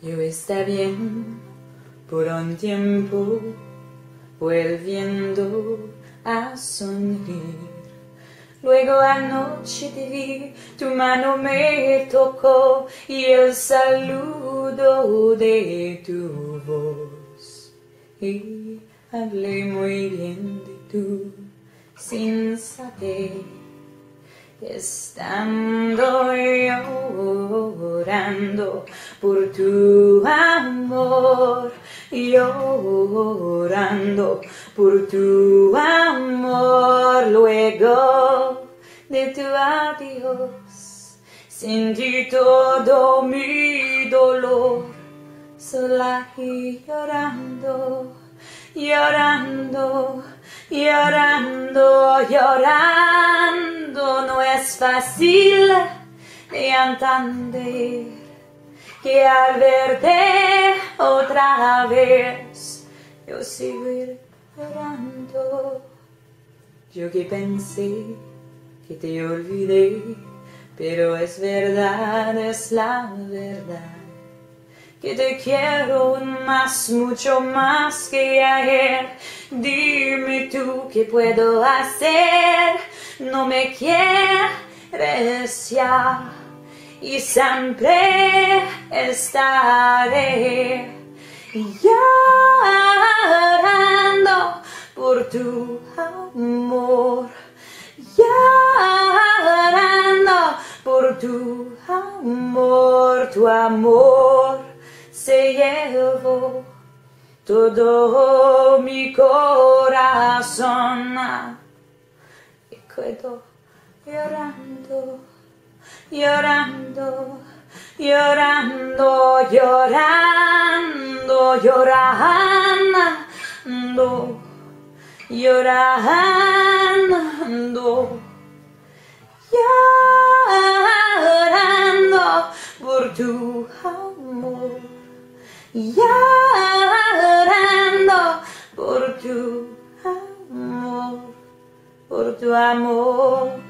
Yo está bien por un tiempo, volviendo a sonreír. Luego anoche te vi, tu mano me tocó y el saludo de tu voz. Y hablé muy bien de tú, sin saber, estando llorando por tu amor, llorando por tu amor. Luego de tu adiós, sentí todo mi dolor, sola y llorando, llorando, llorando, llorando. No es fácil de entender que al verte otra vez yo sigo llorando. Yo que pensé que te olvidé, pero es verdad, es la verdad, que te quiero más, mucho más que ayer. Dime tú qué puedo hacer, no me quieres ya y siempre estaré llorando por tu amor, llorando por tu amor. Tu amor se llevó todo mi corazón y quedo llorando, llorando, llorando, llorando, llorando, llorando, llorando por tu amor, llorando por tu amor, por tu amor.